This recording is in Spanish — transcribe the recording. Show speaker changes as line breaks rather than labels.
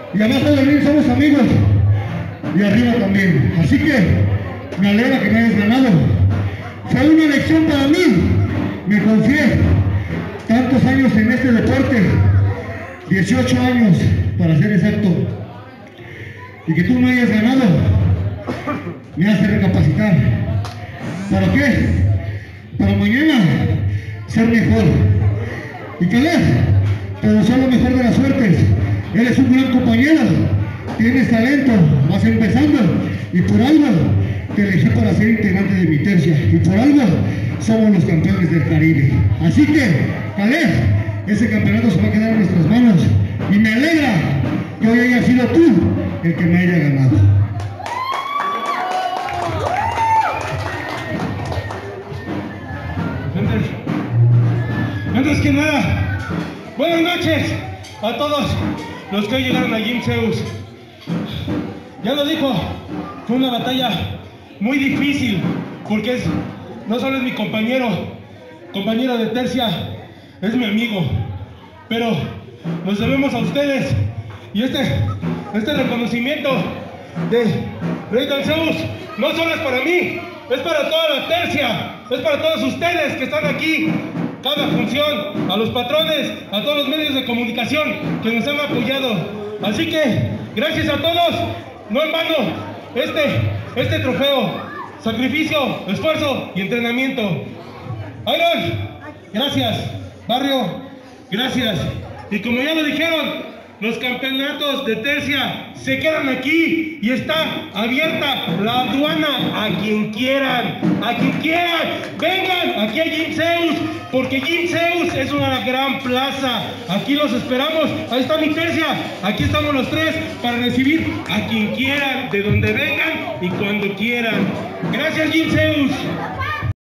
Y abajo de mí somos amigos. Y arriba también. Así que me alegra que me hayas ganado. Fue una lección para mí. Me confié. Tantos años en este deporte. 18 años, para ser exacto. Y que tú me hayas ganado, me hace recapacitar. ¿Para qué? Para mañana ser mejor. Y Caleb, te deseo lo mejor de las suertes. Eres un gran compañero, tienes talento, vas empezando. Y por algo te elegí para ser integrante de mi tercia. Y por algo somos los campeones del Caribe. Así que, Caleb, ese campeonato se va a quedar en nuestras manos. Y me alegra que hoy haya sido tú el que me haya ganado.
Antes que nada, buenas noches a todos los que hoy llegaron a Gym Zeus. Ya lo dijo, fue una batalla muy difícil porque no solo es mi compañero de tercia, es mi amigo, pero nos debemos a ustedes y este reconocimiento de Rey Zeus no solo es para mí, es para toda la tercia, es para todos ustedes que están aquí cada función, a los patrones, a todos los medios de comunicación que nos han apoyado. Así que gracias a todos, no en vano este trofeo, sacrificio, esfuerzo y entrenamiento. Iron, gracias. Barrio, gracias. Y como ya lo dijeron, los campeonatos de tercia se quedan aquí y está abierta la aduana a quien quieran, vengan aquí a Gym Zeus, porque Gym Zeus es una gran plaza, aquí los esperamos, ahí está mi tercia, aquí estamos los tres para recibir a quien quieran, de donde vengan y cuando quieran. Gracias Gym Zeus.